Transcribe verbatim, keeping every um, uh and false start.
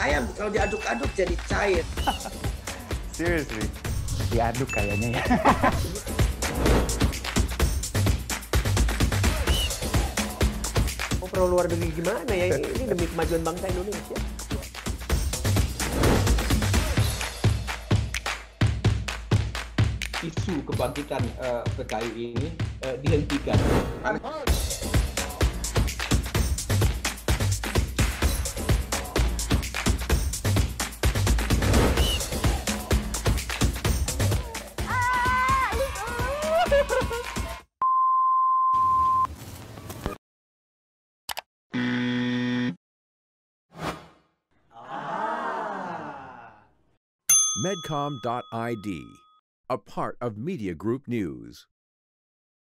ayam kalau diaduk-aduk jadi cair. Seriously? Diaduk kayaknya ya. Oh, pro luar negeri gimana ya? Ini demi kemajuan bangsa Indonesia. Isu kebangkitan uh, P K I ini uh, dihentikan. Medcom dot I D, a part of Media Group News.